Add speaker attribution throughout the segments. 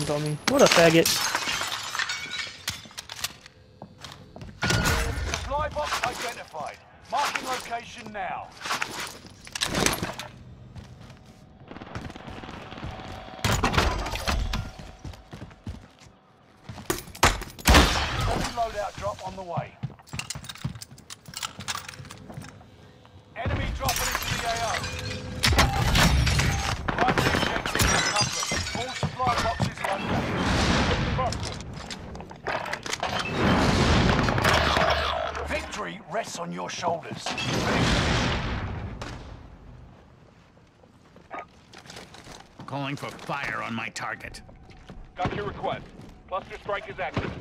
Speaker 1: guns on me. What a faggot.
Speaker 2: Supply box identified. Marking location now. Loadout drop on the way. Enemy dropping into the AO. Primary objective accomplished. All supply boxes located. Victory rests on your shoulders.
Speaker 3: Calling for fire on my target.
Speaker 4: Got your request. Cluster strike is active.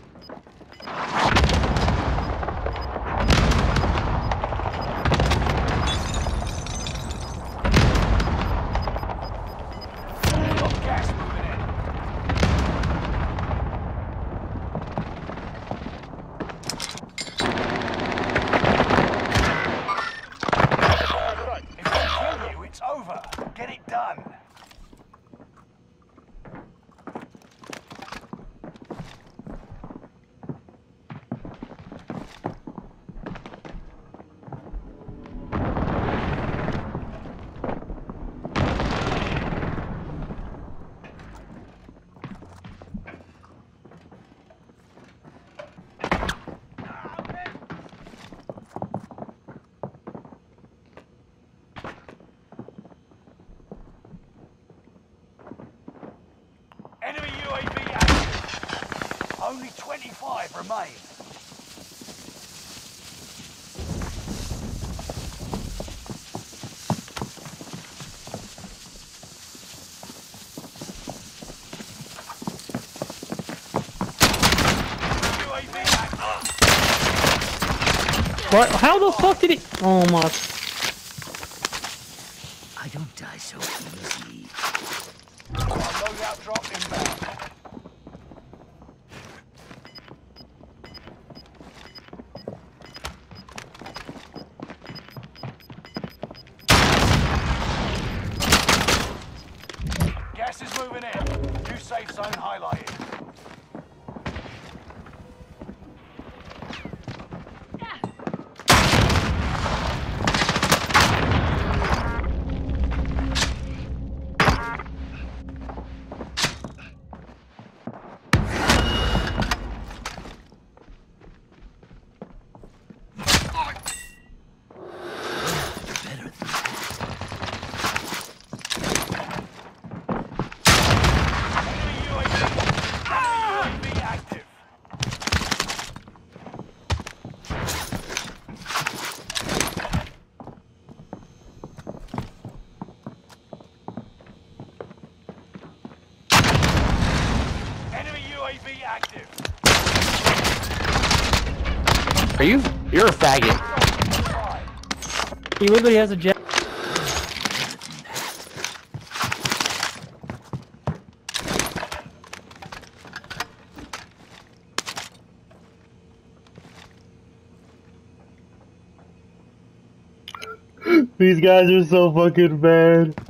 Speaker 2: Got gas moving in. If they kill you, it's over. Get it done. Enemy UAV active. Only 25 remain. UAV active.
Speaker 1: What? How the fuck did he? Oh my.
Speaker 3: I don't die so easy.
Speaker 2: Loadout drop inbound. Gas is moving in. New safe zone highlighted. UAV active.
Speaker 5: Are you? You're a faggot.
Speaker 1: He literally has a jet.
Speaker 6: These guys are so fucking bad.